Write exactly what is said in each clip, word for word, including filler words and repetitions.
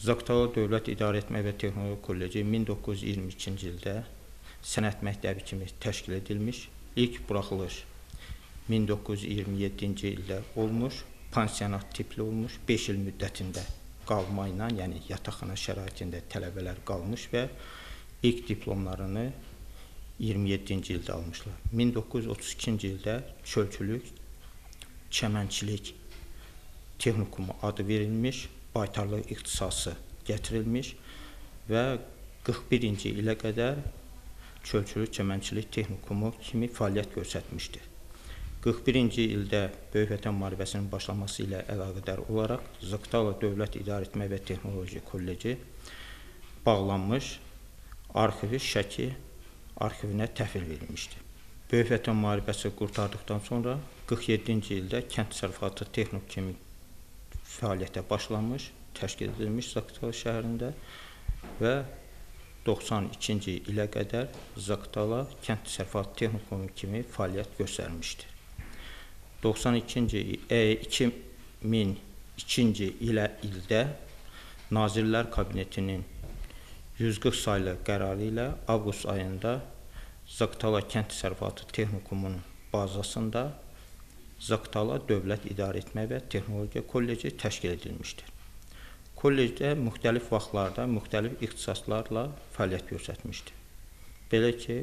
Zaqatala Dövlət İdarəetmə və Texnologiya Kolleci min doqquz yüz iyirmi ikinci ildə sənət məktəbi kimi təşkil edilmiş, ilk buraxılış min doqquz yüz iyirmi yeddinci ildə olmuş, pansionat tipli olmuş, beş il müddətində qalma ilə, yəni yataqxana şəraitində tələbələr qalmış və ilk diplomlarını iyirmi yeddinci ildə almışlar. min doqquz yüz otuz ikinci ildə çölçülük, çəmənçilik texnikumu adı verilmiş, baytarlıq ixtisası gətirilmiş və qırx birinci ilə qədər çölçülük, çəmənçilik texnikumu kimi fəaliyyət göstərmişdir. qırx birinci ildə Böyük Vətən müharibəsinin başlaması ilə əlaqədar olaraq Zaqatala Dövlət İdarəetmə və Texnologiya Kolleci bağlanmış, arxivi Şəki arxivinə təhvil verilmişdir. Böyük Vətən müharibəsi qurtardıqdan sonra qırx yeddinci ildə kənd təsərrüfatı texnik kimi fəaliyyətə başlanmış, təşkil edilmiş Zaqatala şəhərində və doxsan ikinci ilə qədər Zaqatala kənd təsərrüfatı texnikumu kimi fəaliyyət göstərmişdir. doxsan ikinci iki min ikinci ilə ildə Nazirlər Kabinetinin yüz qırx saylı qərarı ilə avqust ayında Zaqatala kənd təsərrüfatı texnikumunun bazasında Zaqatala Dövlət İdarəetmə və Texnologiya Kolleci təşkil edilmişdir. Kollecdə müxtəlif vaxtlarda, müxtəlif ixtisaslarla fəaliyyət göstərmişdir. Belə ki,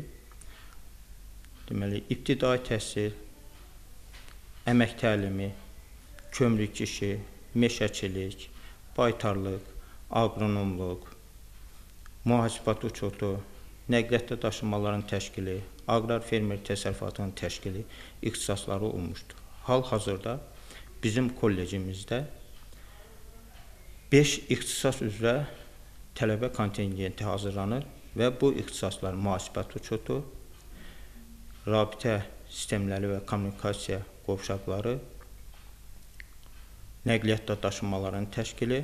deməli, ibtidai təhsil, əmək təlimi, kömrük işi, meşəçilik, baytarlıq, aqronomluq, mühasibat uçotu, nəqliyyatda daşımaların təşkili, aqrar fermer təsərrüfatının təşkili ixtisasları olmuşdur. Hal-hazırda bizim kollecimizdə beş ixtisas üzrə tələbə kontingenti hazırlanır və bu ixtisaslar mühasibat uçotu, rabitə sistemləri və kommunikasiya qovşaqları, nəqliyyatda daşımaların təşkili,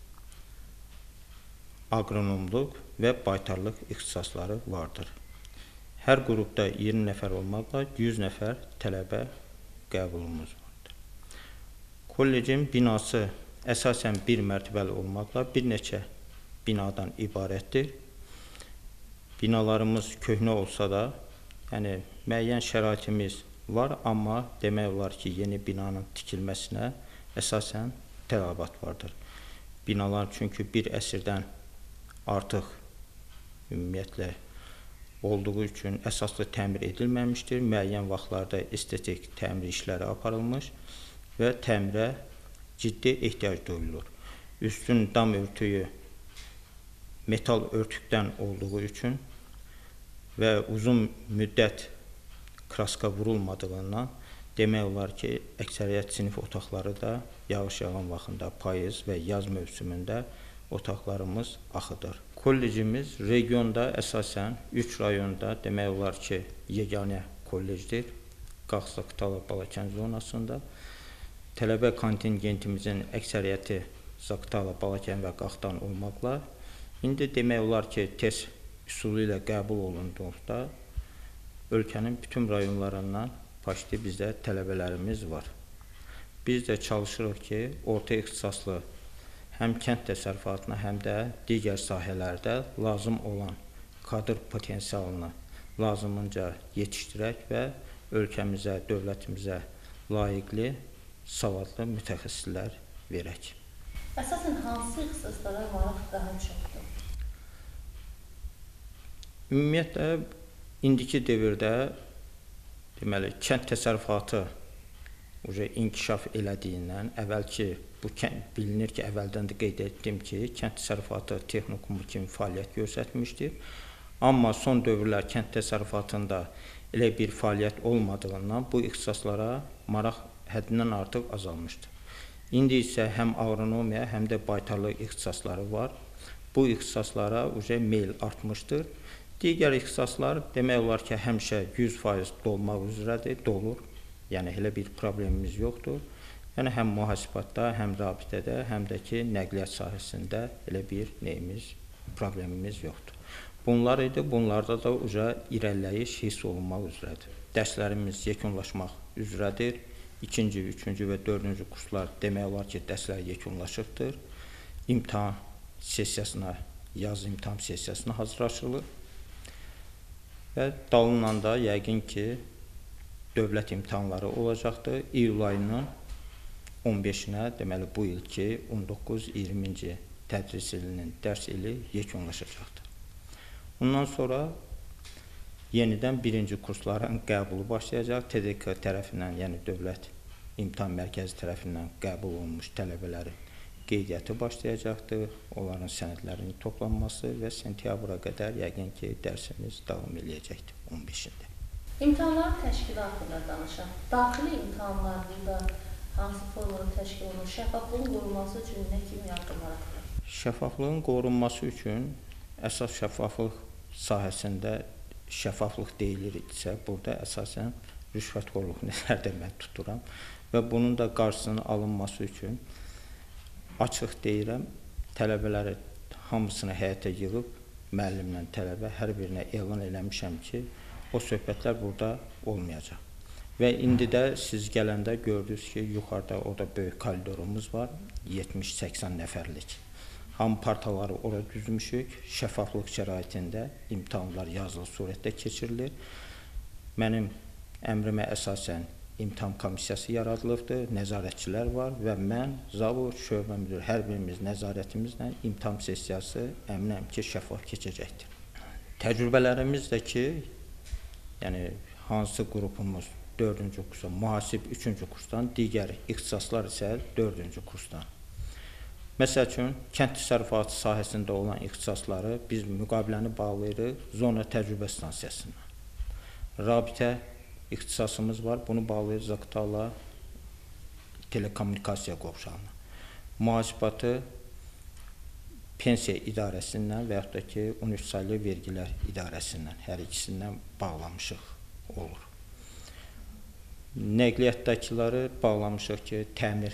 aqronomluq və baytarlıq ixtisasları vardır. Hər qrupda iyirmi nəfər olmaqla yüz nəfər tələbə qəbulumuz vardır. Kollecin binası əsasən bir mərtəbəli olmaqla bir neçə binadan ibarətdir. Binalarımız köhnə olsa da, yəni müəyyən şəraitimiz var, amma demək olar ki, yeni binanın tikilməsinə əsasən tələbat vardır. Binalar çünki bir əsrdən artıq ümumiyyətlə olduğu üçün əsaslı təmir edilməmişdir. Müəyyən vaxtlarda estetik təmir işləri aparılmış və təmirə ciddi ehtiyac duyulur. Üstün dam örtüyü metal örtükdən olduğu üçün və uzun müddət kraska vurulmadığından demək olar ki, əksəriyyət sinif otaqları da yağış yağan vaxtında payız və yaz mövsümündə otaqlarımız axıdır. Kollecimiz regionda əsasən üç rayonda demək olar ki, yeganə kollecdir. Qax, Zaqatala, Balakən zonasında. Tələbə kontingentimizin əksəriyyəti Zaqatala, Balakən və Qaxdan olmaqla, indi demək olar ki, test üsulu ilə qəbul olunduqda ölkənin bütün rayonlarından başlı bizdə tələbələrimiz var. Biz də çalışırıq ki, orta ixtisaslı həm kənd təsərrüfatına, həm də digər sahələrdə lazım olan kadr potensialını lazımınca yetişdirək və ölkəmizə, dövlətimizə layiqli, savadlı mütəxəssislər verək. Əsasən hansı ixtisaslara maraq daha çoxdur? Ümumiyyətlə, indiki devirdə deməli, kənd təsərrüfatı inkişaf elədiyindən əvvəlki bu bilinir ki, əvvəldən də qeyd etdim ki, kənd təsərrüfatı texnikumu kimi fəaliyyət göstərmişdir. Amma son dövrlər kənd təsərrüfatında elə bir fəaliyyət olmadığından bu ixtisaslara maraq həddindən artıq azalmışdır. İndi isə həm aqronomiya, həm də baytarlıq ixtisasları var. Bu ixtisaslara meyl artmışdır. Digər ixtisaslar demək olar ki, həmişə yüz faiz dolmaq üzrədir, dolur. Yəni, elə bir problemimiz yoxdur. Yəni, həm mühasibatda, həm rabitədə, həm də ki, nəqliyyat sahəsində elə bir neyimiz, problemimiz yoxdur. Bunlar idi, bunlarda da uca irəliləyiş hiss olunmaq üzrədir. Dərslərimiz yekunlaşmaq üzrədir. İkinci, üçüncü və dördüncü kurslar demək olar ki, dərslər yekunlaşıbdır. İmtahan sessiyasına, yaz imtahan sessiyasına hazırlaşılır. Və dalından da yəqin ki, dövlət imtahanları olacaqdır. İyul ayının on beşinə, deməli bu ilki on doqquz iyirminci tədris ilinin dərs ili yekunlaşacaqdır. Ondan sonra yenidən birinci kursların qəbulu başlayacaq. T D K tərəfindən, yəni Dövlət İmtahan Mərkəzi tərəfindən qəbul olunmuş tələbələrin qeydiyyatı başlayacaqdır. Onların sənədlərinin toplanması və sentyabra qədər yəqin ki, dərsimiz davam edəcəkdir on beşində. İmtahanların təşkili haqqında danışaq. Daxili imtahanlar burada hansı formada təşkil olunur? Şəffaflığın qorunması üçün nə kimi yardımlar atılır? Şəffaflığın qorunması üçün əsas şəffaflıq sahəsində şəffaflıq deyilirsə, burada əsasən rüşvətxorluq nəzərdə mən tuturam və bunun da qarşısının alınması üçün açıq deyirəm, tələbələri hamısını həyətə yığıb, müəllimlə tələbə hər birinə elan eləmişəm ki, o söhbətlər burada olmayacaq. Və indi də siz gələndə gördünüz ki, yuxarıda orada böyük koridorumuz var, yetmiş səksən nəfərlik. Hamı partaları ora düzmüşük, şəffaflıq şəraitində imtahanlar yazılı surətdə keçirilir. Mənim əmrimə əsasən imtahan komissiyası yaradılıbdır, nəzarətçilər var və mən, zavur, şöbə müdürü, hər birimiz nəzarətimizlə imtahan sessiyası əminəm ki, şəffaf keçəcəkdir. Təcrübələrimiz də ki, yəni hansı qrupumuz dördüncü kursdan, mühasib üçüncü kursdan, digər ixtisaslar isə dördüncü kursdan. Məsəl üçün, kənd təsərrüfatı sahəsində olan ixtisasları biz müqaviləni bağlayırıq zona təcrübə stansiyasına. Rabitə ixtisasımız var, bunu bağlayırıq Zaqatala telekommunikasiya qovşağına. Mühasibatı pensiya idarəsindən və yaxud da ki, on üç saylı vergilər idarəsindən, hər ikisindən bağlamışıq olur. Nəqliyyatdakıları bağlamışıq ki, təmir,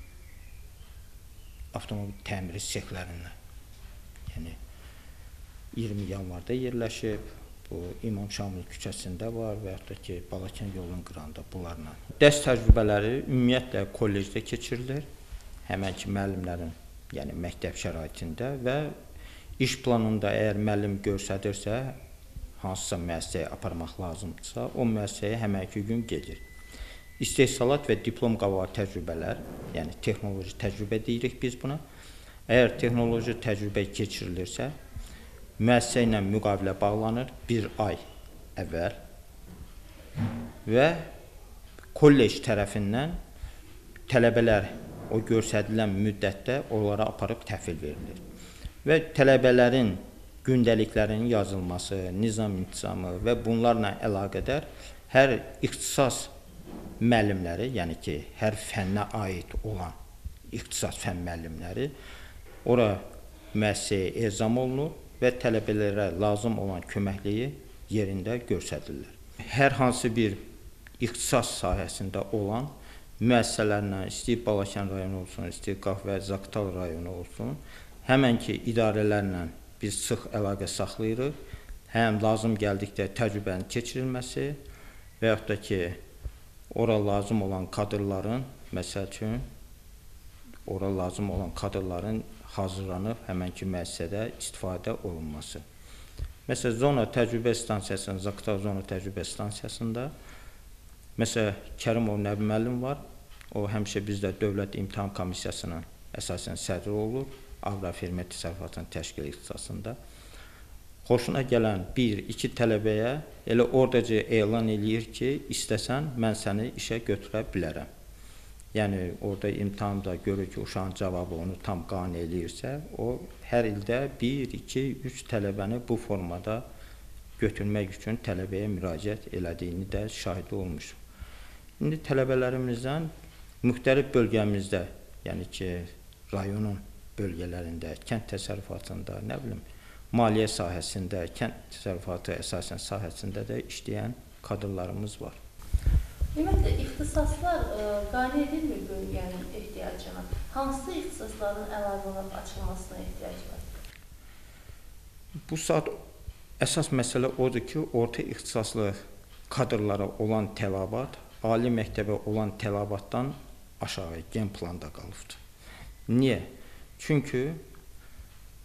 avtomobil təmiri sexlərindən. Yəni, iyirmi yanvarda yerləşib, bu İmam Şamil küçəsində var və yaxud da ki, Balakən yolun qırağında bunlarla. Dərs təcrübələri ümumiyyətlə kollecdə keçirilir, həmən ki, müəllimlərin, yəni məktəb şəraitində və iş planında əgər müəllim görsədirsə, hansısa müəssisəyə aparmaq lazımdırsa, o müəssisəyə həmənki gün gedir. İstehsalat və diplom qabağı təcrübələr, yəni texnoloji təcrübə deyirik biz buna. Əgər texnoloji təcrübə keçirilirsə, müəssisə ilə müqavilə bağlanır bir ay əvvəl və kollec tərəfindən tələbələr o göstərilən müddətdə onlara aparıb təhvil verilir. Və tələbələrin gündəliklərinin yazılması, nizam intizamı və bunlarla əlaqədar hər ixtisas müəllimləri, yəni ki, hər fənnə aid olan ixtisas fənn müəllimləri ora müəssisəyə ezam olunur və tələbələrə lazım olan köməkliyi yerində göstərirlər. Hər hansı bir ixtisas sahəsində olan müəssisələrlə, istəyib Balakən rayonu olsun, istəyib Qafqə Zaqatal rayonu olsun, həmən ki, idarələrlə biz sıx əlaqə saxlayırıq, həm lazım gəldikdə təcrübənin keçirilməsi və yaxud da ki, ora lazım olan kadrların, məsəl üçün, ora lazım olan kadrların hazırlanıb həmən ki, müəssisədə istifadə olunması. Məsələn, zona təcrübə stansiyasında, Zaqatal zona təcrübə stansiyasında, məsələn, Kərimov Nəbi müəllim var, o həmişə bizdə Dövlət İmtahan Komissiyasının əsasən sədri olur, aqrofermer təsərrüfatının təşkil ixtisasında. Xoşuna gələn bir, iki tələbəyə elə oradaca elan eləyir ki, istəsən, mən səni işə götürə bilərəm. Yəni, orada imtahanda görür ki, uşağın cavabı onu tam qane eləyirsə, o hər ildə bir, iki, üç tələbəni bu formada götürmək üçün tələbəyə müraciət elədiyini də şahidi olmuşum. İndi tələbələrimizdən müxtəlif bölgəmizdə, yəni ki, rayonun bölgələrində, kənd təsərrüfatında, nə bilim, maliyyə sahəsində, kənd təsərrüfatı əsasən sahəsində də işləyən kadrlarımız var. Ümumiyyətlə, ixtisaslar qane edilmir bölgənin ehtiyacına. Hansı ixtisasların əlavə olaraq açılmasına ehtiyac var? Bu saat əsas məsələ odur ki, orta ixtisaslı kadrlara olan tələbat, ali məktəbə olan tələbatdan aşağı gen planda qalıbdır. Niyə? Çünki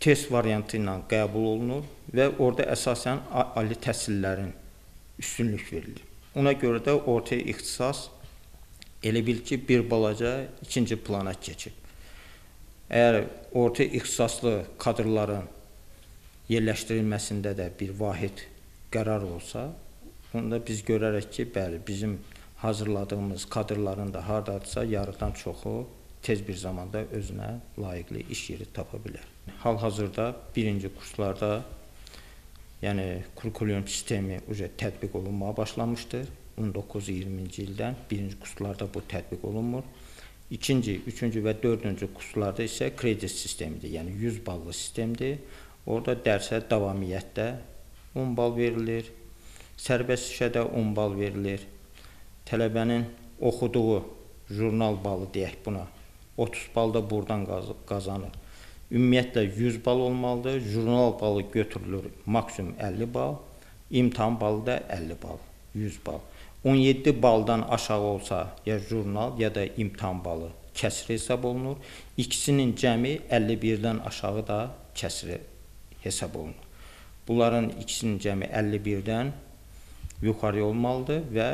test variantı ilə qəbul olunur və orada əsasən ali təhsillərin üstünlük verilir. Ona görə də orta ixtisas elə bil ki, bir balaca ikinci plana keçib. Əgər orta ixtisaslı kadrların yerləşdirilməsində də bir vahid qərar olsa, onda biz görərək ki, bəli, bizim hazırladığımız kadrların da hardadırsa, yarıdan çoxu tez bir zamanda özünə layiqli iş yeri tapa bilər. Hal-hazırda birinci kurslarda, yəni kurrikulum sistemi üzrə tətbiq olunmaya başlamışdır. on doqquz iyirminci ildən birinci kurslarda bu tətbiq olunmur. İkinci, üçüncü və dördüncü kurslarda isə kredit sistemidir, yəni yüz ballı sistemdir. Orada dərsə davamiyyətdə on bal verilir, sərbəst işədə on bal verilir. Tələbənin oxuduğu jurnal balı deyək buna, otuz bal da buradan qazanır. Ümumiyyətlə yüz bal olmalıdır, jurnal balı götürülür maksimum əlli bal, imtahan balı da əlli bal, yüz bal. on yeddi baldan aşağı olsa ya jurnal ya da imtahan balı kəsri hesab olunur. İkisinin cəmi əlli birdən aşağı da kəsri hesab olunur. Bunların ikisinin cəmi əlli birdən yuxarı olmalıdır və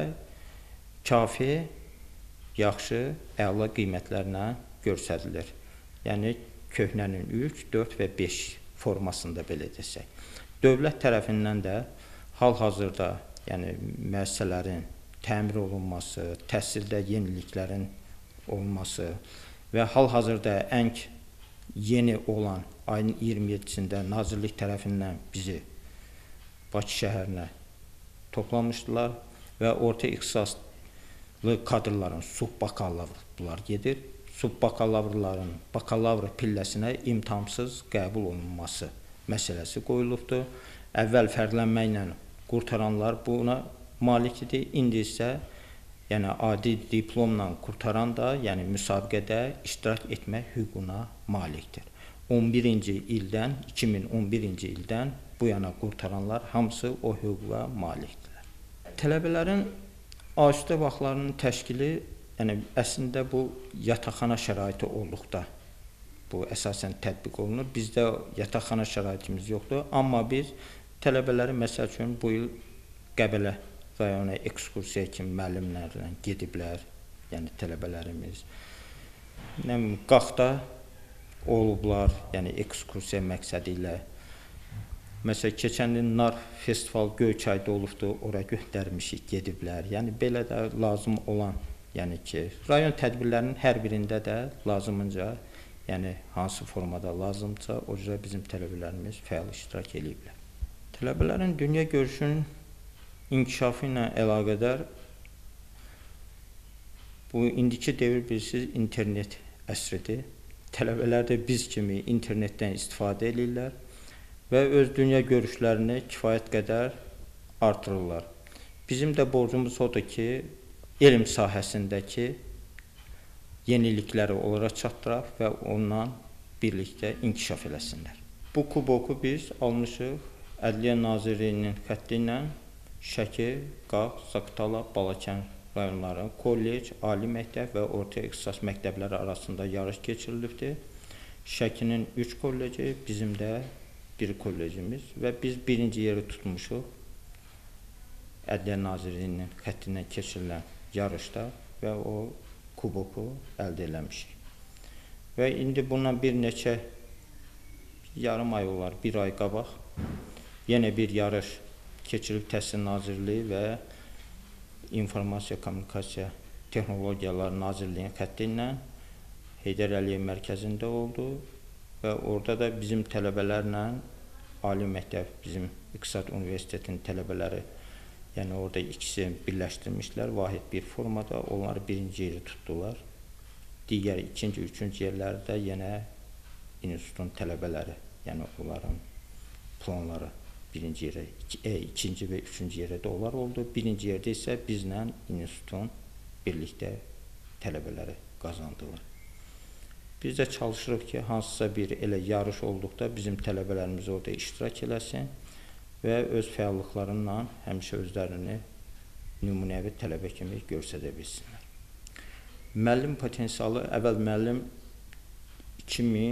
kafi, yaxşı, əla qiymətlərlə göstərilir. Yəni, köhnənin üç, dörd və beş formasında belə desək. Dövlət tərəfindən də hal-hazırda yəni, müəssisələrin təmir olunması, təhsildə yeniliklərin olması və hal-hazırda ən yeni olan ayın iyirmi yeddisində Nazirlik tərəfindən bizi Bakı şəhərinə toplamışdılar və orta ixtisaslı kadrların subbakalavr gedir. Subbakalavrların bakalavr pilləsinə imtahansız qəbul olunması məsələsi qoyulubdur. Əvvəl fərqlənməklə qurtaranlar buna malikdir. İndi isə yəni, adi diplomla qurtaran da yəni, müsabiqədə iştirak etmək hüququna malikdir. on birinci ildən, iki min on birinci ildən bu yana qurtaranlar hamısı o hüquqa malikdirlər. Tələbələrin asudə vaxtlarının təşkili yəni, əslində bu yataqxana şəraiti olduqda bu əsasən tətbiq olunur. Bizdə yataqxana şəraitimiz yoxdur, amma biz tələbələri məsəl üçün bu il Qəbələ rayona ekskursiya kimi müəllimlərlə gediblər, yəni tələbələrimiz. Qaxda olublar, yəni ekskursiya məqsədi ilə. Məsələn, keçən il Nar festival Göyçayda olubdu, ora göndərmişik, gediblər. Yəni, belə də lazım olan, yəni ki, rayon tədbirlərinin hər birində də lazımınca, yəni hansı formada lazımdırsa, o cürə bizim tələbələrimiz fəal iştirak ediblər. Tələbələrin dünya görüşünün inkişafı ilə əlaqədar bu indiki devir bilirsiniz internet əsridir. Tələbələr də biz kimi internetdən istifadə edirlər və öz dünya görüşlərini kifayət qədər artırırlar. Bizim də borcumuz odur ki, elm sahəsindəki yenilikləri onlara çatdıraq və onunla birlikdə inkişaf eləsinlər. Bu kuboku biz almışıq Ədliyyə Nazirliyinin xətti ilə Şəki, Qax, Zaqatala, Balakən rayonları, kollec, ali məktəb və orta ixtisas məktəbləri arasında yarış keçirilibdir. Şəkinin üç kolleci, bizim də bir kollecimiz və biz birinci yeri tutmuşuq Ədliyyə Nazirliyinin xəttindən keçirilən yarışda və o kuboku əldə eləmişik. Və indi bundan bir neçə yarım ay olar, bir ay qabaq yenə bir yarış keçirilib Təhsil Nazirliyi və İnformasiya Kommunikasiya Texnologiyaları Nazirliyinin xətti ilə Heydər Əliyev mərkəzində oldu və orada da bizim tələbələrlə ali məktəb, bizim İqtisad Universitetinin tələbələri, yəni orada ikisi birləşdirmişlər vahid bir formada, onlar birinci yeri tutdular. Digər ikinci, üçüncü yerlərdə yenə institutun tələbələri, yəni onların planları birinci yerə, e, ikinci və üçüncü yerə də onlar oldu. Birinci yerdə isə bizlə institutun birlikdə tələbələri qazandılar. Biz də çalışırıq ki, hansısa bir elə yarış olduqda bizim tələbələrimiz orada iştirak eləsin və öz fəallıqlarıyla həmişə özlərini nümunəvi tələbə kimi göstərə bilsinlər. Müəllim potensialı, əvvəl müəllim iki min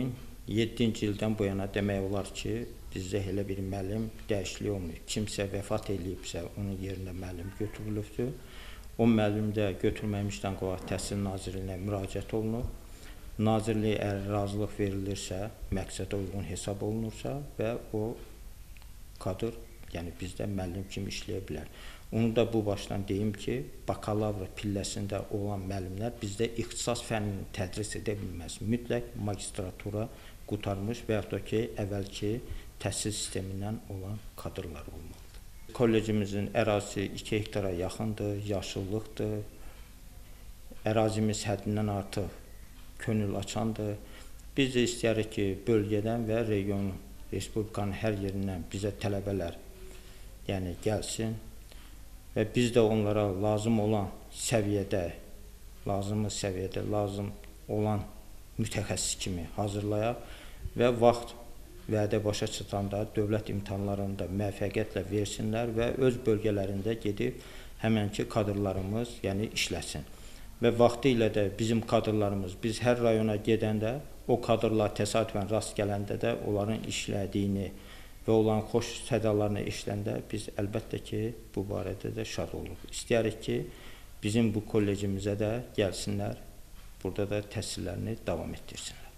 yeddinci ildən bu yana demək olar ki, bizdə elə bir müəllim dəyişiklik olmuyor. Kimsə vəfat eləyibsə, onun yerinə müəllim götürülübdür. O müəllim də götürməmişdən qabaq Təhsil Nazirliyinə müraciət olunur. Nazirliyə əgər razılıq verilirsə, məqsədə uyğun hesab olunursa və o kadr, yəni bizdə müəllim kimi işləyə bilər. Onu da bu başdan deyim ki, bakalavr pilləsində olan müəllimlər bizdə ixtisas fənnini tədris edə bilməz. Mütləq magistratura qurtarmış və yaxud da ki, əvvəlki təhsil sistemindən olan kadrlar olmalıdır. Kollecimizin ərazisi iki hektara yaxındır, yaşıllıqdır. Ərazimiz həddindən artıq könül açandır. Biz də istəyirik ki, bölgədən və regionun, respublikanın hər yerindən bizə tələbələr yəni gəlsin və biz də onlara lazım olan səviyyədə, lazımlı səviyyədə, lazım olan mütəxəssis kimi hazırlayaq və vaxt vədə başa çatanda dövlət imtahanlarında müvəffəqiyyətlə versinlər və öz bölgələrində gedib həmənki kadrlarımız yəni işləsin. Və vaxtı ilə də bizim kadrlarımız, biz hər rayona gedəndə, o kadrlar təsadüfən rast gələndə də onların işlədiyini və olan xoş sədalarını eşidəndə biz əlbəttə ki, bu barədə də şad oluruq. İstəyirik ki, bizim bu kollecimizə də gəlsinlər, burada da təhsillərini davam etdirsinlər.